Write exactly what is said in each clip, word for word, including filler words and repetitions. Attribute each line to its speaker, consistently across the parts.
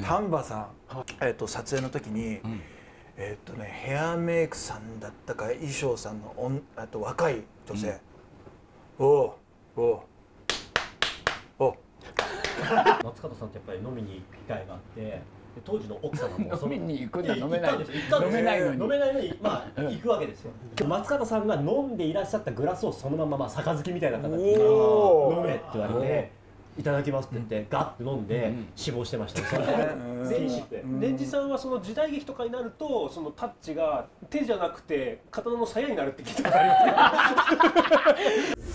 Speaker 1: 丹波さん、えっと撮影の時に、えっとねヘアメイクさんだったか衣装さんのおんあと若い女性、おおおお
Speaker 2: 松方さんってやっぱり飲みに行く機会があって、当時の奥様も
Speaker 3: 飲みに行くんだ、飲めない
Speaker 2: です。飲めないのに飲めないのにまあ行くわけですよ。松方さんが飲んでいらっしゃったグラスをそのまままあ杯みたいな形で飲めって言われて。いただきますって言ってガッて飲んで死亡してました。
Speaker 4: レンジさんはその時代劇とかになるとそのタッチが手じゃなくて刀の鞘になるって聞いたことあります。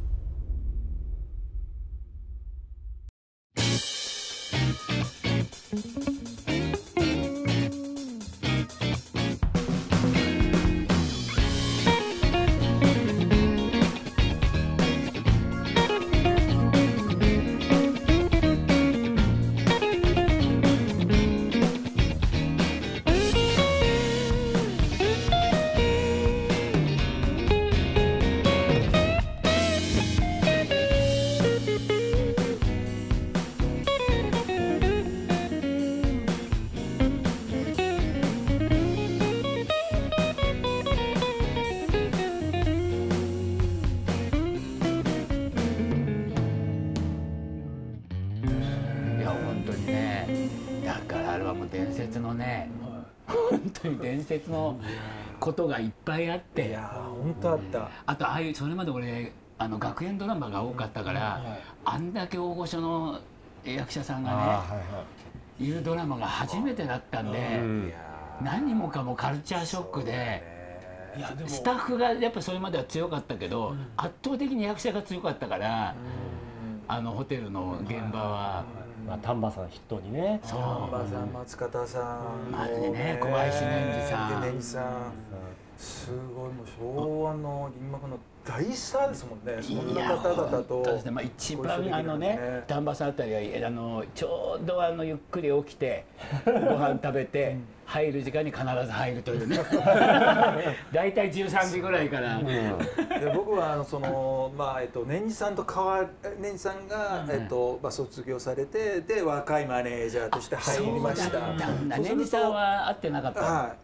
Speaker 3: 本当に伝説のことがいっぱいあって、
Speaker 1: いや本当あった。
Speaker 3: あとああいうそれまで俺あの学園ドラマが多かったから、あんだけ大御所の役者さんがねいるドラマが初めてだったんで、何もかもカルチャーショックで、スタッフがやっぱそれまでは強かったけど、圧倒的に役者が強かったから、あのホテルの現場は。
Speaker 2: まあ丹波さん筆頭にね、
Speaker 1: 丹波さん、松方さん、
Speaker 3: まずね小林年次さん、
Speaker 1: 年次さん、すごいもう昭和の銀幕の大スターですもんね。そんな方々と。
Speaker 3: まあ一番あのね丹波さんあたりはあのちょうどあのゆっくり起きてご飯食べて入る時間に必ず入るというね。だいたいじゅうさんじぐらいから。
Speaker 1: で僕はあのそのまあえっと年次さんと変わ年次さんがえっとまあ卒業されてで若いマネージャーとして入りました。
Speaker 3: 年次さんは会ってなかった。
Speaker 1: はい。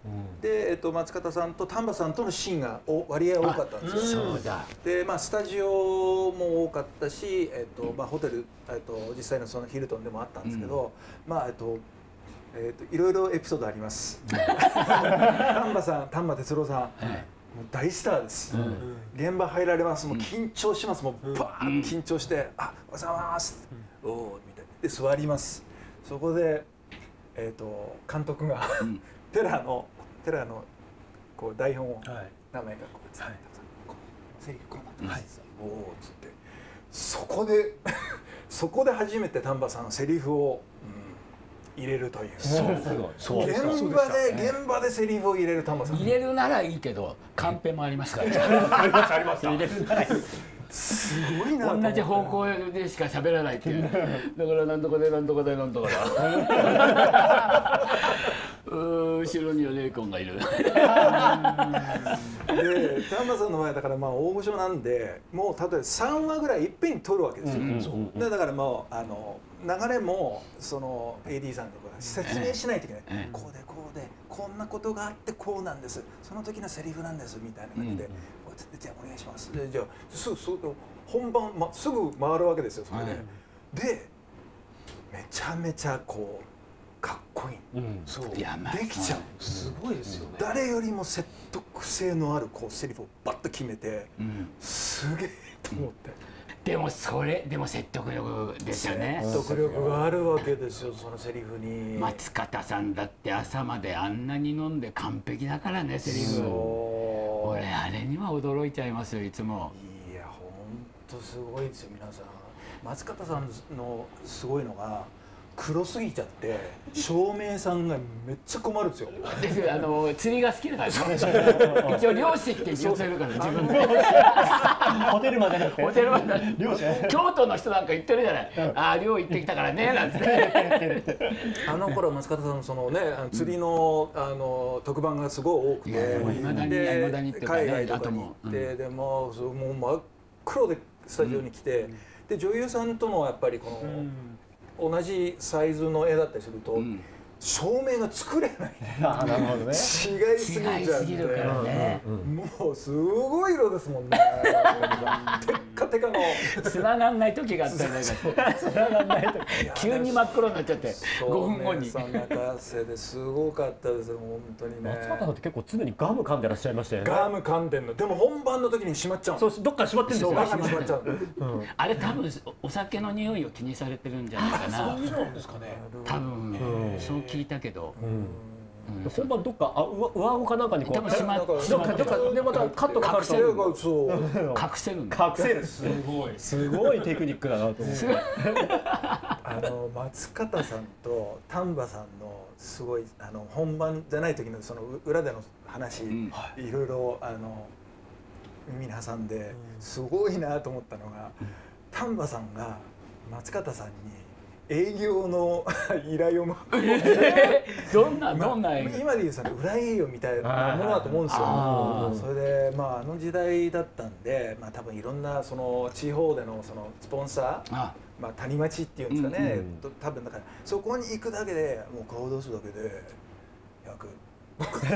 Speaker 1: でえっと松方さんと丹波さんとのシーンがお割合多かったんですよ。
Speaker 3: そうだ。
Speaker 1: でまあスタジオも多かったし、えっとまあホテルえっと実際のそのヒルトンでもあったんですけど、まあえっと。えーといろいろエピソードあります。丹波さん、丹波哲郎さん、もう大スターです。現場入られます。もう緊張します。もうバーン緊張して、あ、おはようございます。おおみたいな。で座ります。そこでえっと監督がテラのテラのこう台本を名前がこうつって、セリフこうなってます。おおつって、そこでそこで初めて丹波さんのセリフを。入れるという。現場で現場でセリフを入れる丹波さん。
Speaker 3: 入れるならいいけどカンペもありますから。
Speaker 4: ありますあります。入れるならいい。
Speaker 1: すごいな。
Speaker 3: 同じ方向でしか喋らないっていう。だからなんとかでなんとかでなんとかだ。後ろにはレイコンがいる。で
Speaker 1: 丹波さんの前だからまあ大御所なんで、もう例えばさんわぐらいいっぺんに撮るわけですよ。でだからもうあの流れもその エーディー さんとか説明しないといけない。こうでこうでこんなことがあってこうなんです。その時のセリフなんですみたいな感じで、じゃあお願いします。でじゃあすぐ本番ますぐ回るわけですよそれで。でめちゃめちゃこう。かっこいい、そうできちゃう、
Speaker 4: すごいですよね。
Speaker 1: 誰よりも説得性のあるこうセリフをバッと決めて、すげえと思って。
Speaker 3: でもそれでも説得力ですよね。
Speaker 1: 説得力があるわけですよそのセリフに。
Speaker 3: 松方さんだって朝まであんなに飲んで完璧だからねセリフ。俺あれには驚いちゃいますよいつも。
Speaker 1: いや本当すごいですよ皆さん。松方さんのすごいのが。黒すぎちゃって照明さんがめっちゃ困るんですよ。
Speaker 3: ですあの釣りが好きだからね。一応漁師って言ってるから自分で。
Speaker 2: ホテルまでなって。
Speaker 3: ホテルまで。漁師。京都の人なんか言ってるじゃない。ああ漁行ってきたからねなんて。
Speaker 1: あの頃松方さんのそのね釣りのあの特番がすごい多くて、で海外とかに行ってでももう真っ黒でスタジオに来て、で女優さんとのやっぱりこの。 同じサイズの絵だったりすると、うん、照明が作れない。
Speaker 2: あ、なるほどね。
Speaker 1: 違いすぎちゃって、
Speaker 3: ね、
Speaker 1: もうすごい色ですもんね。テッカテカの。
Speaker 3: 繋がんない時があったりなんか。繋がんない時。急に真っ黒になっちゃって。ごふんごに。
Speaker 1: そんな感じですごかったですよ本当にね。
Speaker 2: 松方さんって結構常にガム噛んでらっしゃいましたよね。
Speaker 1: ガム噛んでんの。でも本番の時に閉まっちゃう。
Speaker 2: そう、どっか閉まってるんですよ。
Speaker 1: 中に閉まっちゃう。
Speaker 3: あれ多分お酒の匂いを気にされてるんじゃないかな。
Speaker 4: そういうのですかね。
Speaker 3: 多分そう聞いたけど。
Speaker 2: 本番どっかあ上顎かなんかにこう
Speaker 3: 多分閉まっ
Speaker 2: どっかどっかでまたカットかかると
Speaker 3: 隠せるんだ。
Speaker 2: 隠せる。すごいすごいテクニックだなと思って。
Speaker 1: あの松方さんと丹波さんのすごいあの本番じゃない時のその裏での話、いろいろあの耳に挟んですごいなと思ったのが、丹波さんが松方さんに営業の依頼をも
Speaker 3: どんなどんな営業、
Speaker 1: 今でいうその裏営業みたいなものだと思うんですよ。それでまああの時代だったんで、まあ多分いろんなその地方でのそのスポンサー、まあ谷町っていうんですかね、多分だからそこに行くだけでもう顔出すだけでひゃく危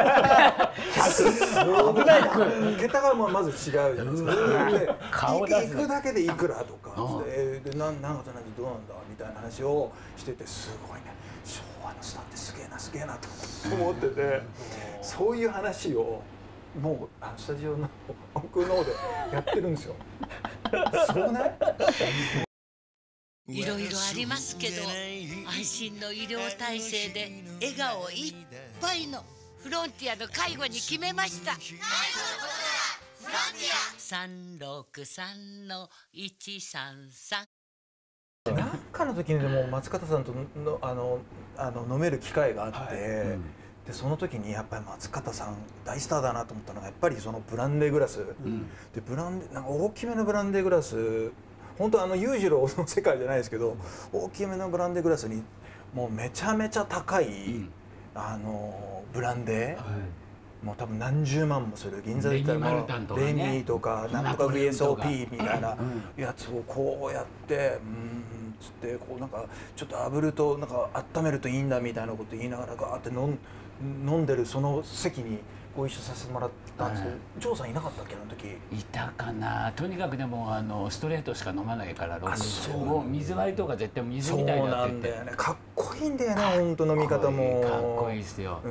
Speaker 1: ないな。桁がまず違うじゃないですか。顔出す行くだけでいくらとかで何何月何時どうなんだみたいな話をしてて、すごいね、昭和のスターってすげえなすげえなと思ってて、そういう話をもうあのスタジオの奥の方でやってるんですよ。そうね。
Speaker 5: いろいろありますけど、安心の医療体制で笑顔いっぱいのフロンティアの介護に決めました。介護のことだ、フロンティア。さんろくさんのいちさんさん。
Speaker 1: なんかの時にでも松方さんとのあのあの飲める機会があって、はい、うん、でその時にやっぱり松方さん大スターだなと思ったのがやっぱりそのブランデーグラス、うん、でブランデーなんか大きめのブランデーグラス。本当あの裕次郎の世界じゃないですけど、大きめのブランデーグラスにもうめちゃめちゃ高い、うん、あのブランデー、はい、もう多分何十万もする銀座で言ったらもうレミーとかなんとか ブイエスオーピー みたいなやつをこうやってうんつってこうなんかちょっと炙るとなんか温めるといいんだみたいなこと言いながらガーって飲ん飲んでるその席にご一緒させてもらったんですけど、ジョーさんいなかったっけあの時。
Speaker 3: いたかな。とにかくでもあのストレートしか飲まないからロックもう水割りとか絶対水みたいになってて、そうなんだよね。かっこいいんだよね本当飲み方も。かっこいいですよ。うん、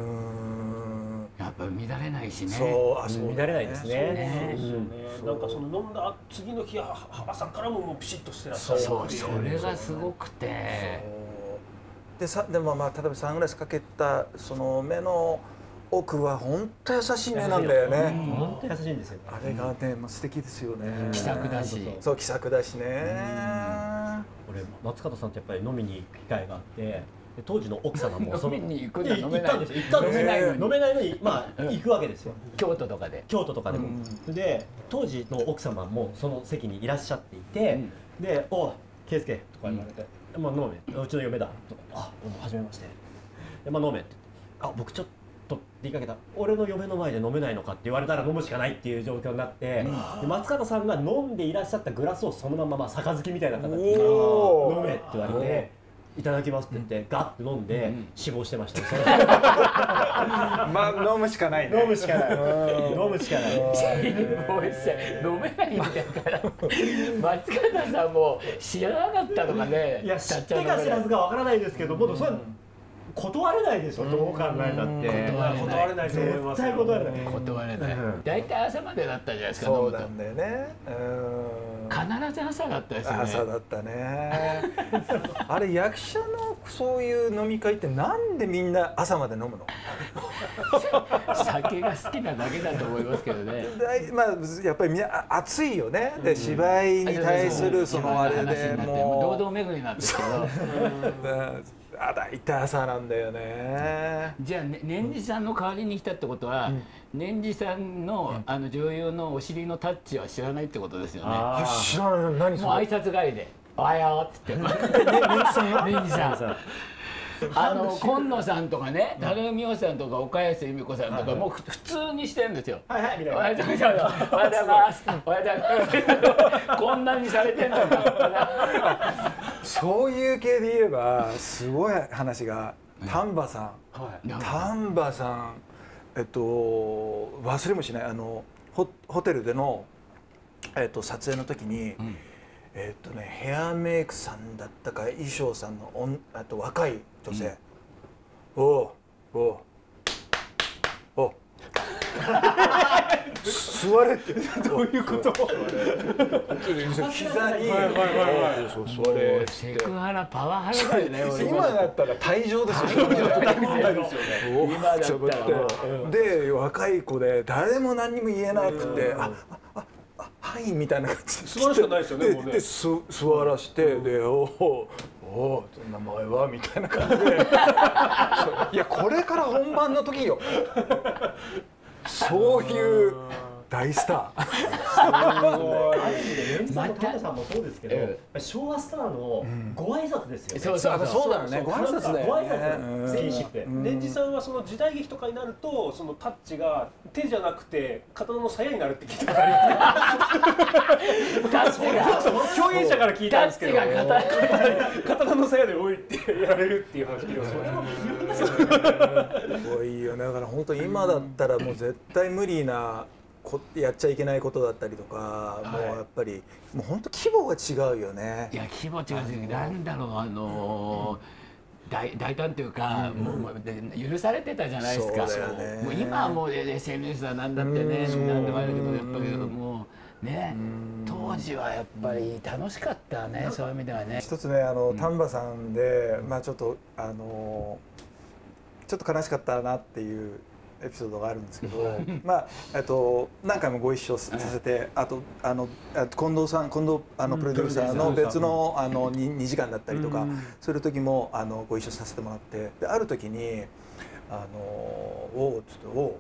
Speaker 3: やっぱ乱れないしね。
Speaker 2: そう、あ、そう乱れないですね。
Speaker 4: なんかその飲んだ次の日朝からももうピシッとしてらっしゃる。
Speaker 3: そう、それがすごくて。
Speaker 1: でさでもまあ例えばサングラスかけたその目の奥は本当優しい目なんだよね。
Speaker 2: 本当優しいんですよ。
Speaker 1: あれがね、まあ素敵ですよね。
Speaker 3: 気さくだし。
Speaker 1: そう、気さくだしね。
Speaker 2: 俺松方さんとやっぱり飲みに行く機会があって、当時の奥様も
Speaker 3: 飲みに行くんだ飲めない。
Speaker 2: 行ったんですよ。行ったんですよ。飲めないのに飲めないのにまあ行くわけですよ。
Speaker 3: 京都とかで。
Speaker 2: 京都とかでも。で当時の奥様もその席にいらっしゃっていて、で、おい圭介とか言われて、まあ飲め、うちの嫁だとか、あ、初めまして。でまあ飲めって、あ、僕ちょっととって言いかけた、俺の嫁の前で飲めないのかって言われたら飲むしかないっていう状況になって、で松方さんが飲んでいらっしゃったグラスをそのまままあ杯みたいな形で飲めって言われて、いただきますって言ってガッて飲んで死亡してました。
Speaker 1: まあ飲むしかないね。
Speaker 2: 飲むしかない。飲むしかない。
Speaker 3: 飲めないんだから松方さんも知らなかったとかね。
Speaker 2: いや知ってか知らずかわからないですけど、もっとそれ断れないでしょ、どう考えたって。
Speaker 4: 断れない、
Speaker 2: 絶対断れない。
Speaker 3: 断れない。大体朝までだったじゃないですか。
Speaker 1: そうなんだよね。
Speaker 3: 必ず朝だったですね。
Speaker 1: 朝だったね。あれ役者のそういう飲み会ってなんでみんな朝まで飲むの？
Speaker 3: 酒が好きなだけだと思いますけどね。
Speaker 1: まあやっぱりみんな熱いよね。で芝居に対するそのあれでも
Speaker 3: う堂々巡りなんですけど。
Speaker 1: あ、大体朝なんだよね。
Speaker 3: じゃあ、ね、年次さんの代わりに来たってことは、うん、年次さんの、あの女優のお尻のタッチは知らないってことですよね。
Speaker 1: 知らない。何それ。
Speaker 3: もう挨拶帰りで「おはよう」っつって年次さんあの今野さんとかね、垂水美穂さんとか岡安由美子さんとかもう普通にしてるんですよ。
Speaker 2: はいはいみたいな。
Speaker 3: おはようございます。おはようございます。おはようございます。こんなにされてんのか。
Speaker 1: そういう系で言えばすごい話が丹波さん、丹波さんえっと忘れもしない、あの ホ, ホテルでの、えっと、撮影の時に、うん、えっとねヘアメイクさんだったか衣装さんのおんあと若い女性、うん、おうおうおう座れって
Speaker 4: どういうこと？
Speaker 1: 膝に
Speaker 3: それセクハラパワハラだよね。
Speaker 1: 今だったら退場ですよ。今だったらで若い子で誰も何にも言えなくて、あああはいみたいな感じで
Speaker 4: 座るしかないですよね。もうね。
Speaker 1: で座らしてでおおお名前はみたいな感じで、いやこれから本番の時よ。そういう大スター。
Speaker 2: またさんもそうですけど、昭和スターのご挨拶ですよね。
Speaker 3: そうそう
Speaker 1: そうだよね。ご挨拶だよね。
Speaker 2: ご挨拶スキンシップ。
Speaker 4: レンジさんはその時代劇とかになると、そのタッチが手じゃなくて刀の鞘になるって聞いたことあります。共演者から聞いたんですけど、刀の鞘で置いてやられるっていう話聞いてます。
Speaker 1: すごいよね。だから本当今だったらもう絶対無理なこやっちゃいけないことだったりとか、もうやっぱりもう本当規模が違うよね。
Speaker 3: いや規模違うし、なんだろうあの大大胆というか、もう許されてたじゃないですか。もう今はもう エスエヌエス だなんだってね、なんでもあるけどやっぱりもうね、当時はやっぱり楽しかったね、そういう意味ではね。
Speaker 1: 一つね、あの丹波さんでまあちょっとあのちょっと悲しかったなっていうエピソードがあるんですけど、まあえっと何回もご一緒させて、あとあの近藤さん近藤あのプロデューサーの別のあのにじかんだったりとかする時もあのご一緒させてもらって、である時にあのおうちょっとおう、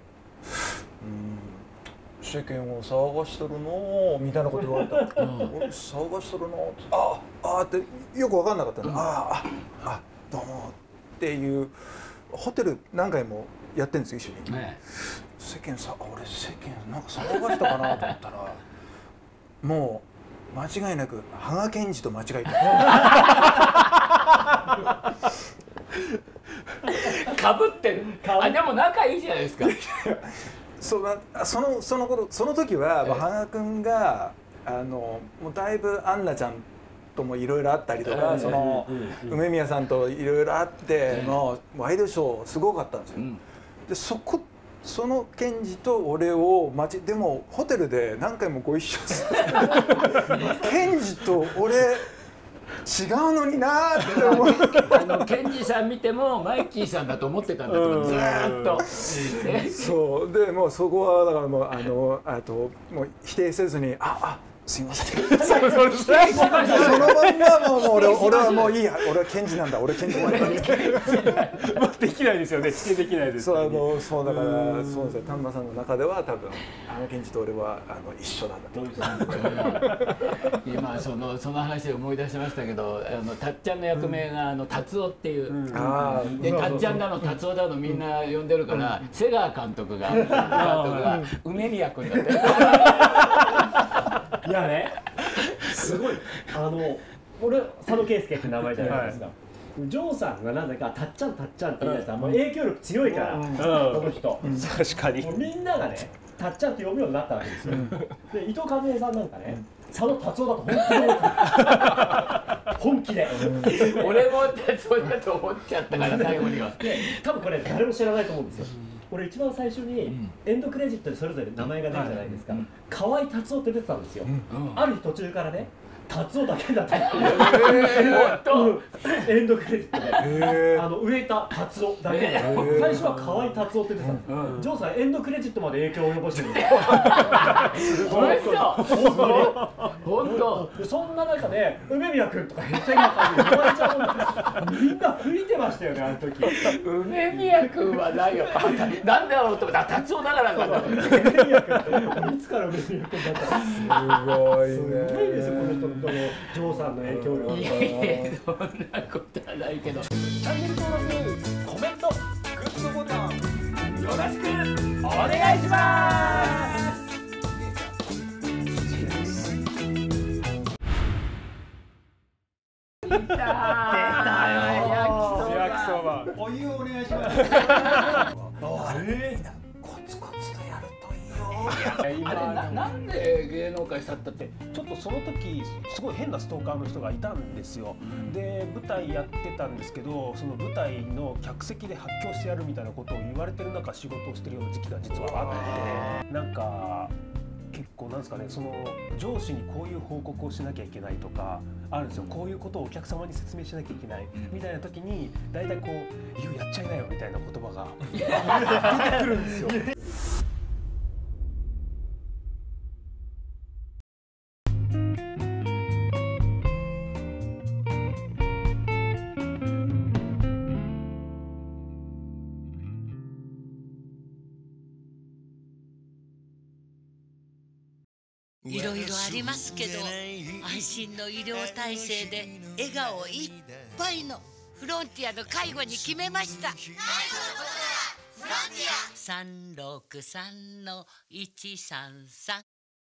Speaker 1: うん世間を騒がしとるのみたいなこと言われた。騒がしとるの、ああってよく分かんなかったんで、あああどうもっていう。ホテル何回もやってるんですよ一緒に、ね、世間さ俺世間なんか騒がしたかなと思ったらもう間違いなく羽賀健二と間違えた。
Speaker 3: かぶってる。あでも仲いいじゃないですか。
Speaker 1: そのそのその頃その時は、ええ、羽賀君があのもうだいぶアンナちゃんともいろいろあったりとか、その梅宮さんといろいろあってのワイドショーすごかったんですよ。でそこそのケンジと俺を待ちでもホテルで何回もご一緒するケンジと俺違うのになーって思う。
Speaker 3: あのケンジさん見てもマイキーさんだと思ってたんだと思う。ずーっと。
Speaker 1: そうでもうそこはだからもうあのあともう否定せずにああすいません。そのまんまもう俺俺はもういいや、俺はケンジなんだ、俺ケンジなんだ。
Speaker 4: できないですよね、否定できないです。
Speaker 1: そうあのそうだからそうですね、丹波さんの中では多分あのケンジと俺はあの一緒なんだと。
Speaker 3: 今そのその話で思い出しましたけど、あのたっちゃんの役名があの達夫っていう。でたっちゃんだの達夫だのみんな呼んでるから、瀬川監督が監督が梅宮君だって。
Speaker 2: いやね、すごいあの俺佐野圭介って名前じゃないですか。ジョーさんがなぜかたっちゃんたっちゃんって言い出したら、もう影響力強いから、この人。
Speaker 4: 確かに。
Speaker 2: みんながね、たっちゃんって呼ぶようになったわけですよ。で伊藤和恵さんなんかね、佐野達夫だと本気で本気で。
Speaker 3: 俺も達夫だと思っちゃったから最後には。
Speaker 2: で多分これ誰も知らないと思うんですよ。俺一番最初にエンドクレジットでそれぞれ名前が出るじゃないですか。河合達夫って出てたんですよ。ある日途中からね、達夫だけだった。エンドクレジットであの植田達夫だけで、最初は河合達夫って出てたんですよ。ジョーさんエンドクレジットまで影響を及ぼしてるんですよ。
Speaker 3: 本当。
Speaker 2: そんな中で梅宮君とかめっちゃ今感じで言われちゃう。みんな吹いてましたよね、あの時。
Speaker 3: 梅宮君はないよ。なんだろうと思ったら達夫だからかと。
Speaker 2: 梅宮君いつから梅宮君だった。
Speaker 1: すごいね。
Speaker 2: すごいですよ、この人のジョーさんの影響力。
Speaker 3: いやいや、そんなことはないけど。
Speaker 2: チャンネル登録、コメント、
Speaker 1: グッドボタン
Speaker 2: よろしくお願いします。
Speaker 3: 痛
Speaker 4: 焼きそば。
Speaker 1: お湯をお願いします。ええ、コツコツとやるといいよ。
Speaker 3: あれななんで芸能界去ったって。
Speaker 4: ちょっとその時すごい変なストーカーの人がいたんですよ。で舞台やってたんですけど、その舞台の客席で発狂してやるみたいなことを言われてる中仕事をしてるような時期が実はあって、なんか結構なんですかね、その上司にこういう報告をしなきゃいけないとかあるんですよ。こういうことをお客様に説明しなきゃいけないみたいな時に大体こう「言うやっちゃいなよ」みたいな言葉が出てくるんですよ。
Speaker 5: いろいろありますけど、安心の医療体制で笑顔いっぱいのフロンティアの介護に決めました。介護のことならフロンティア。さんろくさんのいちさんさん